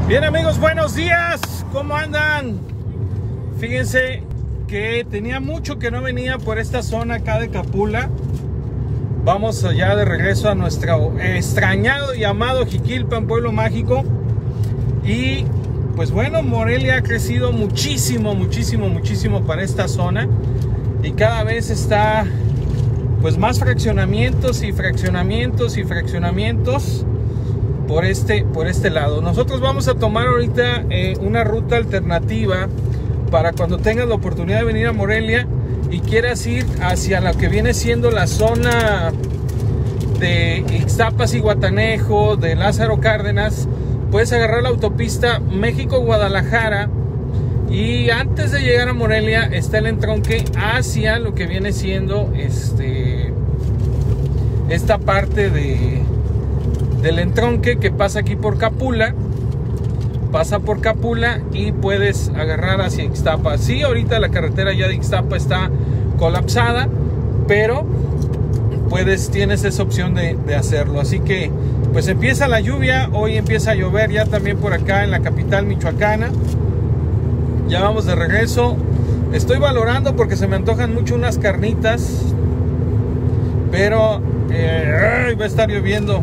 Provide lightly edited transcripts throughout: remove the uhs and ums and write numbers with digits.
Bien amigos, buenos días, ¿cómo andan? Fíjense que tenía mucho que no venía por esta zona acá de Capula. Vamos ya de regreso a nuestro extrañado y amado Jiquilpan, pueblo mágico. Y pues bueno, Morelia ha crecido muchísimo para esta zona. Y cada vez está pues más fraccionamientos y fraccionamientos por este lado. Nosotros vamos a tomar ahorita una ruta alternativa para cuando tengas la oportunidad de venir a Morelia y quieras ir hacia lo que viene siendo la zona de Ixtapas y Guatanejo, de Lázaro Cárdenas. Puedes agarrar la autopista México-Guadalajara y antes de llegar a Morelia está el entronque hacia lo que viene siendo esta parte del entronque que pasa aquí por Capula. Pasa por Capula y puedes agarrar hacia Ixtapa. Sí, ahorita la carretera ya de Ixtapa está colapsada, pero tienes esa opción de hacerlo. Así que pues empieza la lluvia, hoy empieza a llover ya también por acá en la capital michoacana. Ya vamos de regreso. Estoy valorando porque se me antojan mucho unas carnitas, pero va a estar lloviendo.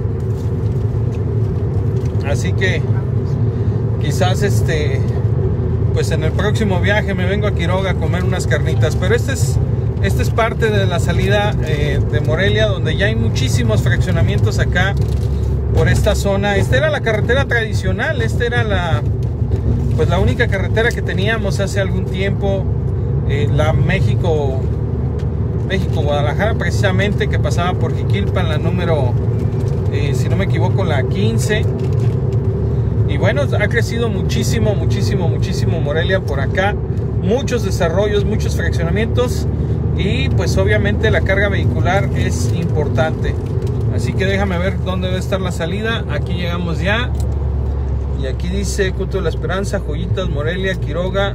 Así que quizás pues en el próximo viaje me vengo a Quiroga a comer unas carnitas. Pero esta es parte de la salida de Morelia, donde ya hay muchísimos fraccionamientos acá por esta zona. Esta era la carretera tradicional, esta era la única carretera que teníamos hace algún tiempo, la México-Guadalajara precisamente, que pasaba por Jiquilpan, la número, si no me equivoco, la 15. Y bueno, ha crecido muchísimo Morelia por acá. Muchos desarrollos, muchos fraccionamientos. Y pues obviamente la carga vehicular es importante. Así que déjame ver dónde debe estar la salida. Aquí llegamos ya. Y aquí dice Cuto de la Esperanza, Joyitas, Morelia, Quiroga.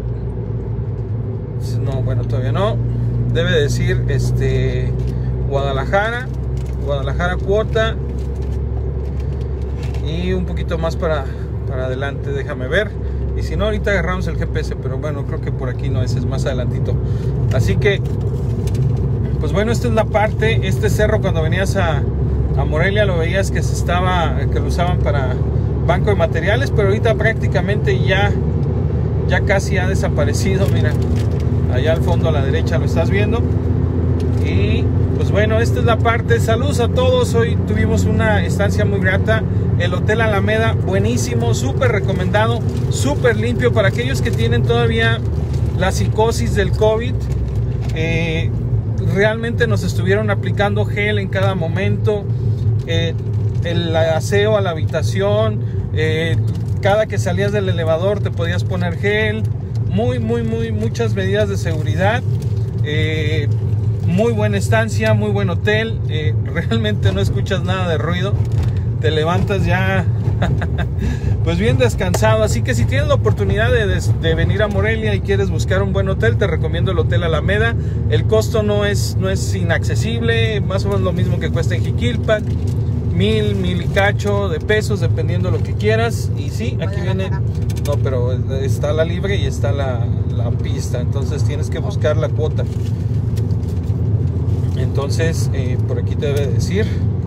No, bueno, todavía no. Debe decir Guadalajara Cuota. Y un poquito más para adelante, déjame ver. Y si no, ahorita agarramos el GPS, pero bueno, creo que por aquí no, ese es más adelantito. Así que pues bueno, esta es la parte. Este cerro, cuando venías a Morelia, lo veías que lo usaban para banco de materiales, pero ahorita prácticamente ya casi ha desaparecido. Mira, allá al fondo a la derecha lo estás viendo. Y pues bueno, esta es la parte. Saludos a todos. Hoy tuvimos una estancia muy grata. El Hotel Alameda, buenísimo, súper recomendado, súper limpio para aquellos que tienen todavía la psicosis del COVID. Realmente nos estuvieron aplicando gel en cada momento. El aseo a la habitación, cada que salías del elevador te podías poner gel. Muchas medidas de seguridad. Muy buena estancia, muy buen hotel. Realmente no escuchas nada de ruido. Te levantas ya pues bien descansado. Así que si tienes la oportunidad de venir a Morelia y quieres buscar un buen hotel, te recomiendo el Hotel Alameda. El costo no es inaccesible, más o menos lo mismo que cuesta en Jiquilpan, 1000 y cacho de pesos, dependiendo de lo que quieras. Y sí, aquí viene, no, pero está la libre y está la pista, entonces tienes que buscar la cuota. Entonces por aquí te debe decir.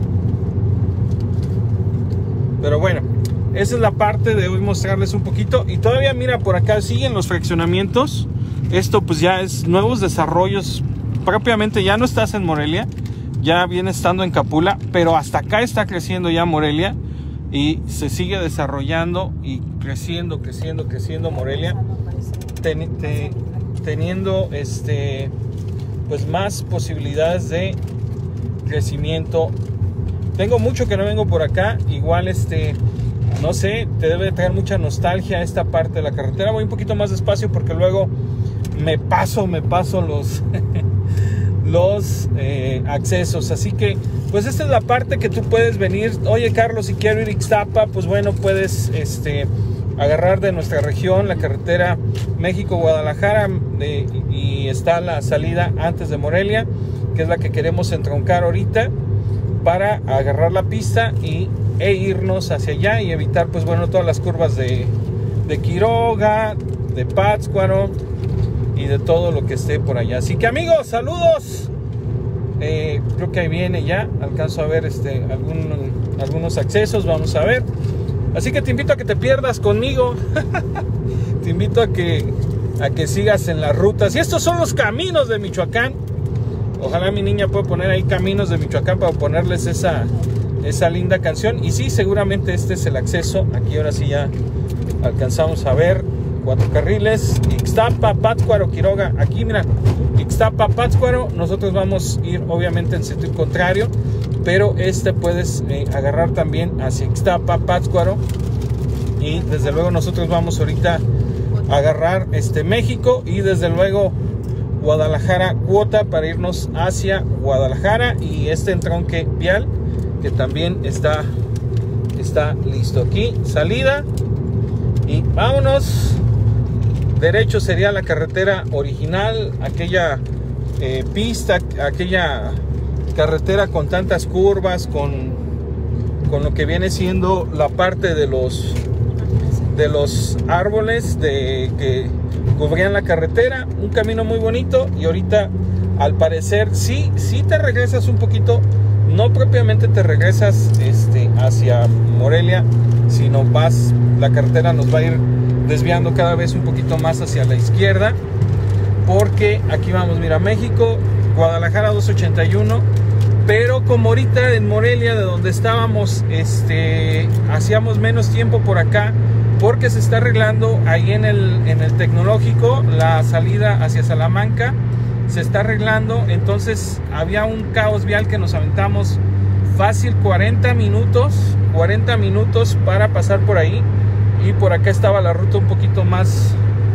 Pero bueno, esa es la parte de hoy, mostrarles un poquito. Y todavía mira, por acá siguen los fraccionamientos. Esto pues ya es nuevos desarrollos. Propiamente ya no estás en Morelia, ya viene estando en Capula, pero hasta acá está creciendo ya Morelia. Y se sigue desarrollando y creciendo Morelia, teniendo pues más posibilidades de crecimiento. Tengo mucho que no vengo por acá. Igual no sé, te debe traer mucha nostalgia esta parte de la carretera. Voy un poquito más despacio porque luego me paso los accesos. Así que pues esta es la parte que tú puedes venir. Oye Carlos, si quiero ir a Ixtapa, pues bueno, puedes agarrar de nuestra región la carretera México-Guadalajara y está la salida antes de Morelia, que es la que queremos entroncar ahorita, para agarrar la pista e irnos hacia allá y evitar pues bueno todas las curvas de de Quiroga, de Pátzcuaro y de todo lo que esté por allá. Así que amigos, saludos. Creo que ahí viene ya, alcanzo a ver algunos accesos, vamos a ver. Así que te invito a que te pierdas conmigo. Te invito a que sigas en las rutas. Y estos son los caminos de Michoacán. Ojalá mi niña pueda poner ahí Caminos de Michoacán para ponerles esa linda canción. Y sí, seguramente este es el acceso. Aquí ahora sí ya alcanzamos a ver 4 carriles. Ixtapa, Pátzcuaro, Quiroga. Aquí mira, Ixtapa, Pátzcuaro. Nosotros vamos a ir obviamente en sentido contrario, pero puedes agarrar también hacia Ixtapa, Pátzcuaro. Y desde luego nosotros vamos ahorita a agarrar México y desde luego Guadalajara Cuota para irnos hacia Guadalajara, y entronque vial que también está listo. Aquí salida y vámonos. Derecho sería la carretera original, aquella pista, aquella carretera con tantas curvas, con lo que viene siendo la parte de los árboles que cubrían la carretera. Un camino muy bonito, y ahorita al parecer sí te regresas un poquito, no propiamente te regresas hacia Morelia, sino la carretera nos va a ir desviando cada vez un poquito más hacia la izquierda, porque aquí vamos, mira, México, Guadalajara 281, pero como ahorita en Morelia, de donde estábamos, hacíamos menos tiempo por acá, porque se está arreglando ahí en el Tecnológico, la salida hacia Salamanca se está arreglando. Entonces había un caos vial que nos aventamos fácil 40 minutos para pasar por ahí, y por acá estaba la ruta un poquito más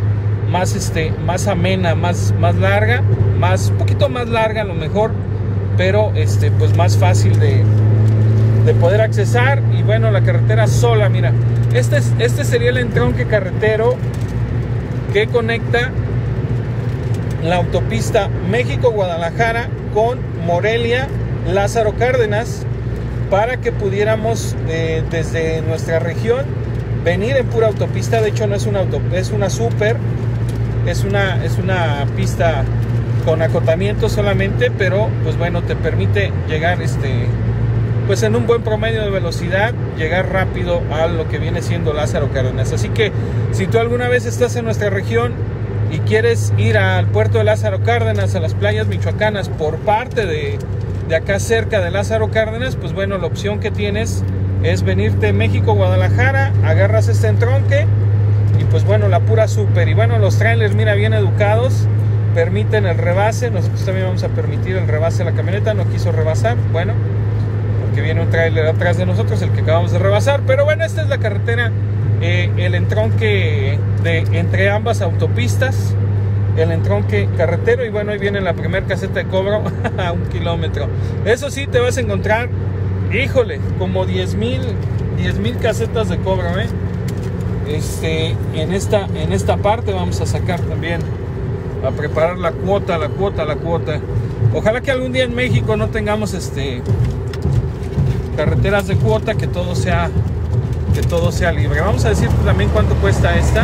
amena, más larga, un poquito más larga a lo mejor, pero pues más fácil de poder accesar. Y bueno, la carretera sola, mira, este sería el entronque carretero que conecta la autopista México-Guadalajara con Morelia, Lázaro Cárdenas, para que pudiéramos desde nuestra región venir en pura autopista. De hecho no es una es una super, es una pista con acotamiento solamente, pero pues bueno, te permite llegar pues en un buen promedio de velocidad, llegar rápido a lo que viene siendo Lázaro Cárdenas. Así que si tú alguna vez estás en nuestra región y quieres ir al puerto de Lázaro Cárdenas, a las playas michoacanas por parte de acá cerca de Lázaro Cárdenas, pues bueno, la opción que tienes es venirte México, Guadalajara, agarras entronque y pues bueno, la pura super. Y bueno, los trailers, mira, bien educados, permiten el rebase. Nosotros también vamos a permitir el rebase de la camioneta. No quiso rebasar, bueno, porque viene un trailer atrás de nosotros, el que acabamos de rebasar. Pero bueno, esta es la carretera, el entronque entre ambas autopistas, el entronque carretero. Y bueno, ahí viene la primera caseta de cobro a 1 kilómetro. Eso sí, te vas a encontrar, híjole, como 10,000 casetas de cobro, en esta parte vamos a sacar también, a preparar la cuota. Ojalá que algún día en México no tengamos carreteras de cuota, que todo sea libre. Vamos a decir también cuánto cuesta esta.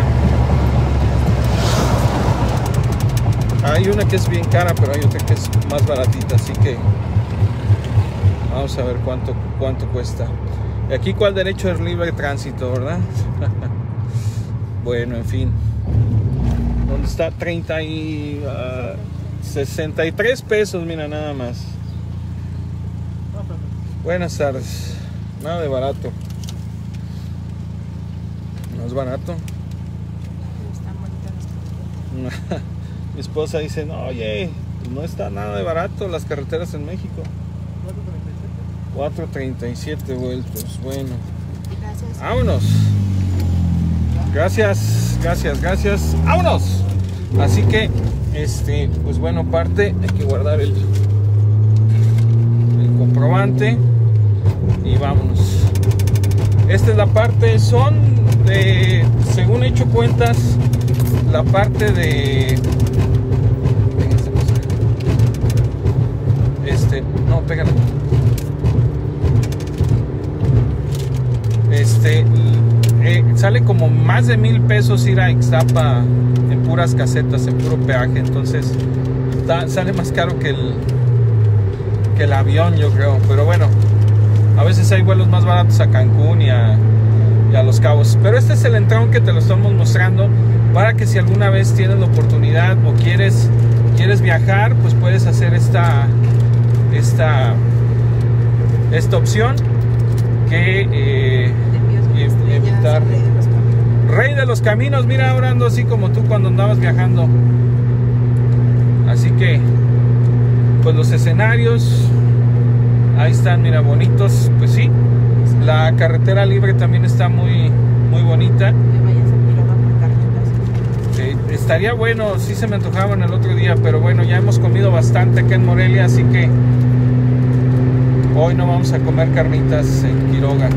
Hay una que es bien cara, pero hay otra que es más baratita, así que vamos a ver cuánto cuesta. Y aquí, ¿cuál derecho es libre tránsito, verdad? Bueno, en fin. ¿Dónde está? 63 pesos, mira, nada más. Buenas tardes. Nada de barato. No es barato. Mi esposa dice, no, oye, no está nada de barato las carreteras en México. 4.37 vueltos. Bueno, gracias. Vámonos. Gracias. Vámonos. Así que pues bueno, parte, hay que guardar el comprobante y vámonos. Esta es la parte, según he hecho cuentas, la parte de no, pégalo. sale como más de 1,000 pesos ir a Ixtapa en puras casetas, en puro peaje. Entonces sale más caro que el avión, yo creo. Pero bueno, a veces hay vuelos más baratos a Cancún y a Los Cabos. Pero este es el entrón que te lo estamos mostrando para que si alguna vez tienes la oportunidad o quieres viajar, pues puedes hacer esta opción que evitar. Rey de los caminos, mira, ahora ando así como tú cuando andabas viajando. Así que pues los escenarios ahí están, mira, bonitos. Pues sí, la carretera libre también está muy bonita. Estaría bueno, sí se me antojaban el otro día, pero bueno, ya hemos comido bastante acá en Morelia, así que hoy no vamos a comer carnitas en Quiroga.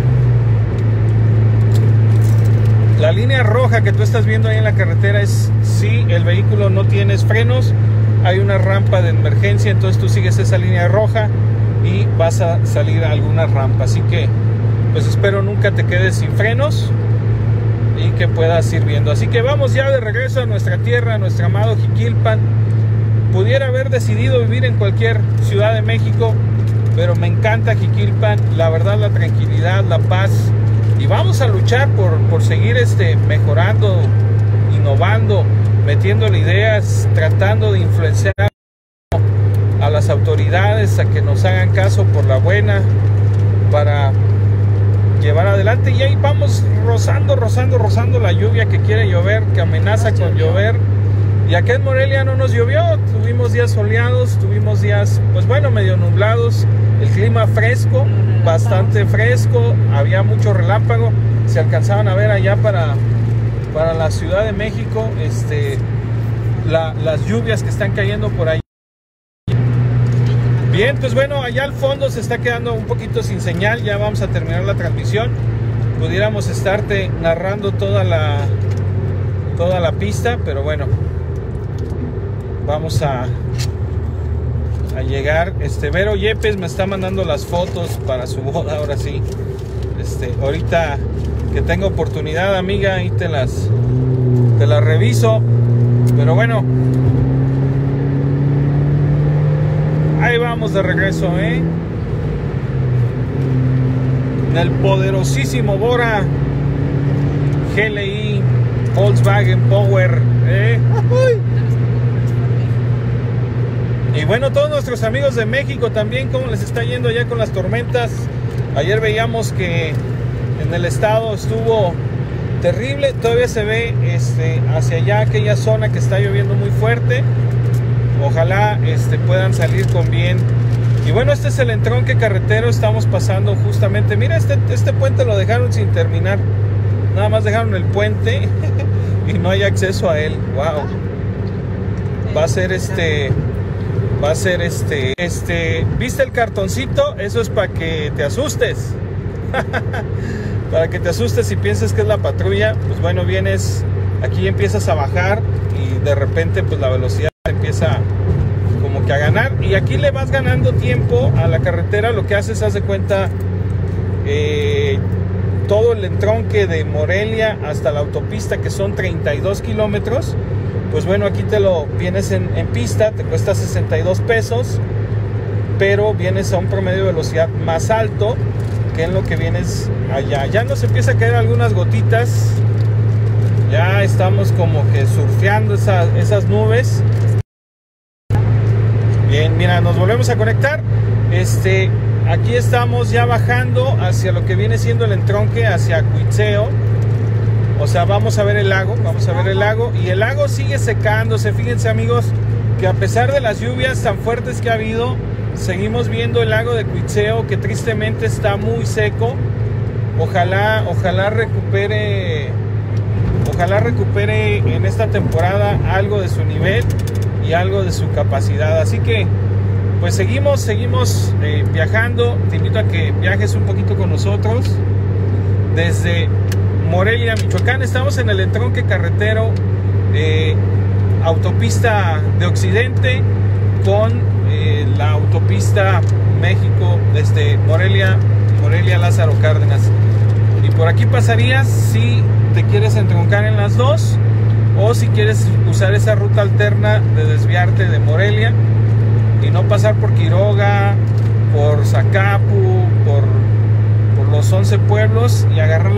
La línea roja que tú estás viendo ahí en la carretera es si el vehículo no tienes frenos, hay una rampa de emergencia, entonces tú sigues esa línea roja y vas a salir a alguna rampa. Así que pues espero nunca te quedes sin frenos y que puedas ir viendo. Así que vamos ya de regreso a nuestra tierra, a nuestro amado Jiquilpan. Pudiera haber decidido vivir en cualquier ciudad de México, pero me encanta Jiquilpan, la verdad, la tranquilidad, la paz. Y vamos a luchar por seguir mejorando, innovando, metiéndole ideas, tratando de influenciar a las autoridades a que nos hagan caso por la buena, para llevar adelante. Y ahí vamos rozando la lluvia que quiere llover, que amenaza con llover. Y acá en Morelia no nos llovió, tuvimos días soleados, tuvimos días, pues bueno, medio nublados, el clima fresco, bastante fresco, había mucho relámpago, se alcanzaban a ver allá para la Ciudad de México, las lluvias que están cayendo por ahí. Bien, pues bueno, allá al fondo se está quedando un poquito sin señal, ya vamos a terminar la transmisión. Pudiéramos estarte narrando toda la pista, pero bueno, vamos a llegar. Vero Yepes me está mandando las fotos para su boda, ahora sí. Ahorita que tengo oportunidad, amiga, ahí te las reviso. Pero bueno, ahí vamos de regreso, en el poderosísimo Bora GLI Volkswagen Power, Y bueno, todos nuestros amigos de México también, ¿cómo les está yendo ya con las tormentas? Ayer veíamos que en el estado estuvo terrible, todavía se ve hacia allá aquella zona que está lloviendo muy fuerte. Ojalá puedan salir con bien. Y bueno, este es el entronque carretero, estamos pasando justamente. Mira, este puente lo dejaron sin terminar. Nada más dejaron el puente y no hay acceso a él. Wow. Va a ser ¿viste el cartoncito? Eso es para que te asustes. Para que te asustes y pienses que es la patrulla. Pues bueno, vienes aquí, empiezas a bajar y de repente pues la velocidad empieza como que a ganar, y aquí le vas ganando tiempo a la carretera. Lo que haces, haz de cuenta, todo el entronque de Morelia hasta la autopista, que son 32 kilómetros, pues bueno, aquí te lo vienes en pista, te cuesta 62 pesos, pero vienes a un promedio de velocidad más alto que en lo que vienes allá. Ya nos empieza a caer algunas gotitas, ya estamos como que surfeando esas nubes. Bien, mira, nos volvemos a conectar. Aquí estamos ya bajando hacia lo que viene siendo el entronque, hacia Cuitzeo. O sea, vamos a ver el lago, y el lago sigue secándose. Fíjense, amigos, que a pesar de las lluvias tan fuertes que ha habido, seguimos viendo el lago de Cuitzeo, que tristemente está muy seco. Ojalá recupere en esta temporada algo de su nivel y algo de su capacidad. Así que pues seguimos viajando. Te invito a que viajes un poquito con nosotros desde Morelia, Michoacán. Estamos en el entronque carretero, autopista de Occidente con la autopista México, desde Morelia Lázaro Cárdenas. Y Por aquí pasarías si te quieres entroncar en las dos, o si quieres usar esa ruta alterna de desviarte de Morelia y no pasar por Quiroga, por Zacapu, por los 11 pueblos y agarrar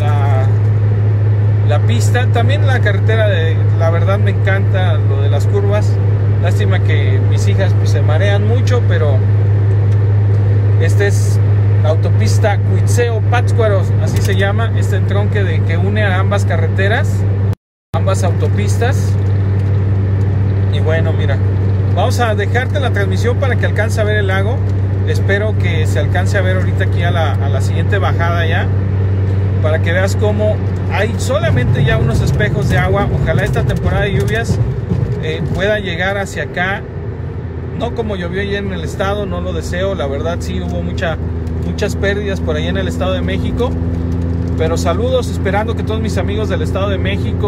la pista. También la carretera, la verdad me encanta lo de las curvas. Lástima que mis hijas pues se marean mucho, pero este es la autopista Cuitzeo-Pátzcuaro, así se llama, este entronque que une a ambas carreteras, ambas autopistas. Y bueno, mira, vamos a dejarte la transmisión para que alcance a ver el lago. Espero que se alcance a ver ahorita aquí a la siguiente bajada ya, para que veas cómo hay solamente ya unos espejos de agua. Ojalá esta temporada de lluvias pueda llegar hacia acá, no como llovió ayer en el estado, no lo deseo, la verdad sí hubo muchas pérdidas por ahí en el Estado de México, pero saludos, esperando que todos mis amigos del Estado de México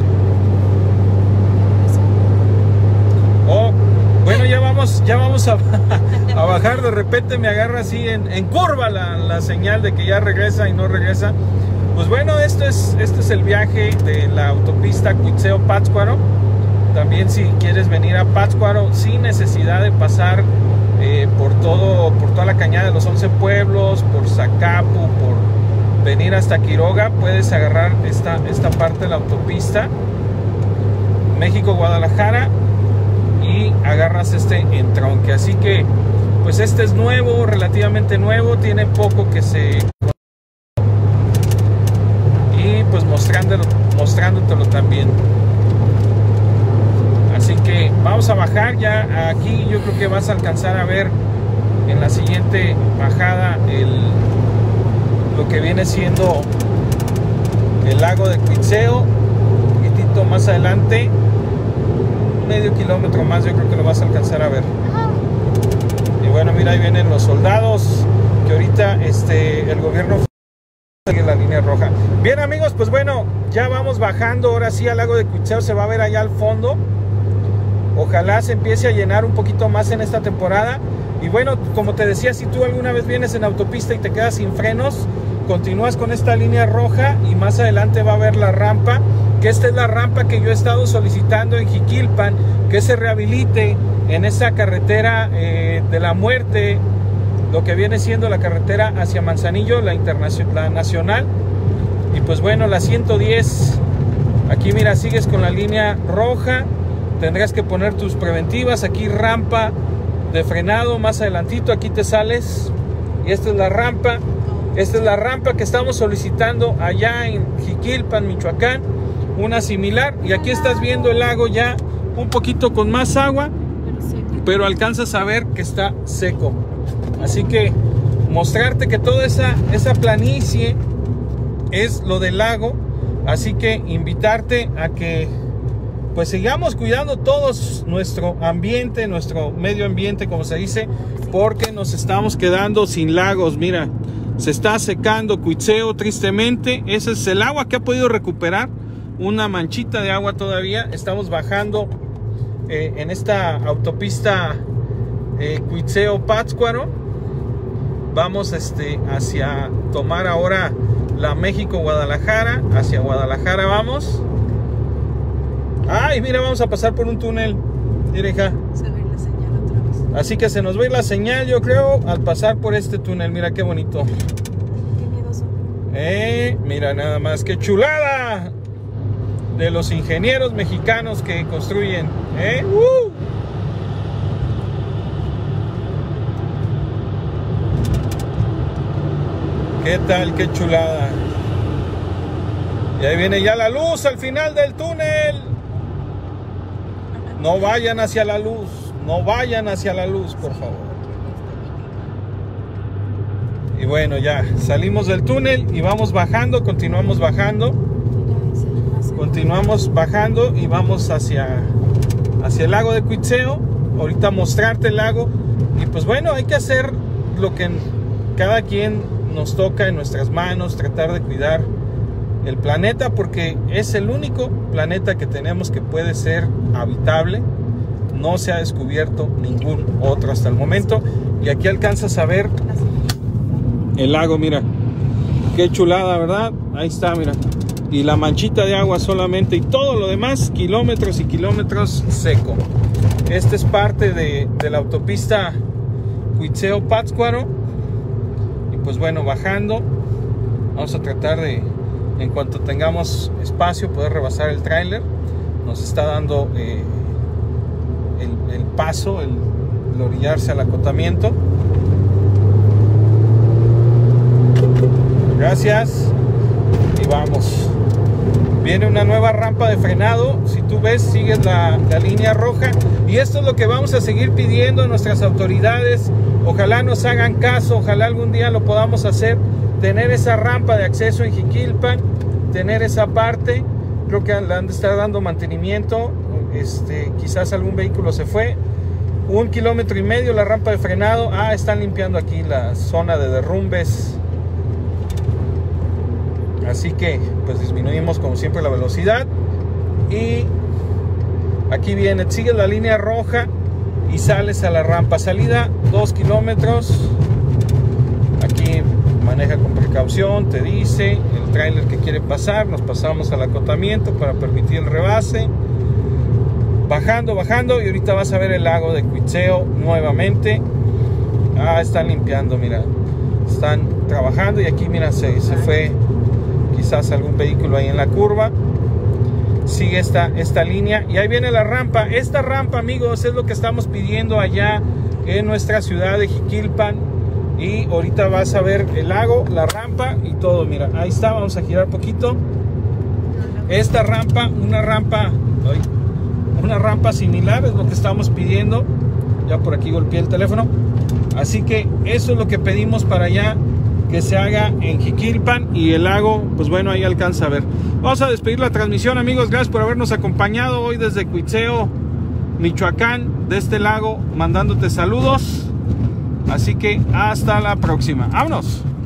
bueno, ya vamos a bajar. De repente me agarra así en curva la señal de que ya regresa y no regresa. Pues bueno, este es el viaje de la autopista Cuitzeo-Pátzcuaro. También si quieres venir a Pátzcuaro sin necesidad de pasar por toda la cañada de los 11 pueblos, por Zacapu, por venir hasta Quiroga, puedes agarrar esta parte de la autopista México-Guadalajara y agarras este entronque. Así que pues este es nuevo, relativamente nuevo, tiene poco que se... y pues mostrándotelo también. Así que vamos a bajar ya aquí. Yo creo que vas a alcanzar a ver en la siguiente bajada lo que viene siendo el lago de Cuitzeo. Un poquitito más adelante, medio kilómetro más, yo creo que lo vas a alcanzar a ver. Y bueno, mira, ahí vienen los soldados que ahorita el gobierno sigue la línea roja. Bien, amigos, pues bueno, ya vamos bajando ahora sí al lago de Cuitzeo. Se va a ver allá al fondo. Ojalá se empiece a llenar un poquito más en esta temporada. Y bueno, como te decía, si tú alguna vez vienes en autopista y te quedas sin frenos, continúas con esta línea roja y más adelante va a haber la rampa, que esta es la rampa que yo he estado solicitando en Jiquilpan, que se rehabilite en esa carretera de la muerte, lo que viene siendo la carretera hacia Manzanillo, la nacional. Y pues bueno, la 110, aquí mira, sigues con la línea roja. Tendrás que poner tus preventivas. Aquí rampa de frenado, más adelantito aquí te sales. Y esta es la rampa. Esta es la rampa que estamos solicitando allá en Jiquilpan, Michoacán. Una similar. Y aquí estás viendo el lago ya un poquito con más agua, pero alcanzas a ver que está seco. Así que mostrarte que toda esa planicie es lo del lago. Así que invitarte a que pues sigamos cuidando todos nuestro ambiente, nuestro medio ambiente, como se dice, porque nos estamos quedando sin lagos. Mira, se está secando Cuitzeo tristemente. Ese es el agua que ha podido recuperar, una manchita de agua todavía. Estamos bajando en esta autopista Cuitzeo-Pátzcuaro. Vamos hacia tomar ahora la México-Guadalajara. Hacia Guadalajara vamos. Ay, mira, vamos a pasar por un túnel. Mira, hija. Se va a ir la señal otra vez. Así que se nos va a ir la señal, yo creo, al pasar por este túnel. Mira qué bonito. Qué miedoso. Mira nada más, qué chulada de los ingenieros mexicanos que construyen. ¿Qué tal? Qué chulada. Y ahí viene ya la luz al final del túnel. No vayan hacia la luz, no vayan hacia la luz, por favor. Y bueno, ya salimos del túnel y vamos bajando, continuamos bajando y vamos hacia el lago de Cuitzeo. Ahorita mostrarte el lago. Y pues bueno, hay que hacer lo que cada quien nos toca en nuestras manos, tratar de cuidar el planeta, porque es el único planeta que tenemos que puede ser habitable. No se ha descubierto ningún otro hasta el momento. Y aquí alcanzas a ver el lago, mira. Qué chulada, ¿verdad? Ahí está, mira. Y la manchita de agua solamente, y todo lo demás, kilómetros y kilómetros seco. Este es parte de la autopista Cuitzeo-Pátzcuaro. Y pues bueno, bajando, vamos a tratar de, en cuanto tengamos espacio, poder rebasar el tráiler. Nos está dando el paso, el orillarse al acotamiento. Gracias. Y vamos. Viene una nueva rampa de frenado. Si tú ves, sigues la línea roja. Y esto es lo que vamos a seguir pidiendo a nuestras autoridades. Ojalá nos hagan caso, ojalá algún día lo podamos hacer. Tener esa rampa de acceso en Jiquilpan, tener esa parte. Creo que le han de estar dando mantenimiento. Quizás algún vehículo se fue. 1,5 kilómetros la rampa de frenado. Están limpiando aquí la zona de derrumbes. Así que pues disminuimos como siempre la velocidad. Y aquí viene, sigues la línea roja y sales a la rampa. Salida 2 kilómetros. Aquí maneja con precaución, te dice el tráiler que quiere pasar. Nos pasamos al acotamiento para permitir el rebase. Bajando, y ahorita vas a ver el lago de Cuitzeo nuevamente. Están limpiando, mira. Están trabajando y aquí, mira, se fue quizás algún vehículo ahí en la curva. Sigue esta línea y ahí viene la rampa. Esta rampa, amigos, es lo que estamos pidiendo allá en nuestra ciudad de Jiquilpan. Y ahorita vas a ver el lago, la rampa y todo. Mira, ahí está, vamos a girar poquito. Esta rampa, una rampa similar es lo que estamos pidiendo. Ya por aquí golpeé el teléfono. Así que eso es lo que pedimos para allá, que se haga en Jiquilpan. Y el lago, pues bueno, ahí alcanza a ver. Vamos a despedir la transmisión, amigos. Gracias por habernos acompañado hoy desde Cuitzeo, Michoacán, de este lago, mandándote saludos. Así que hasta la próxima. ¡Vámonos!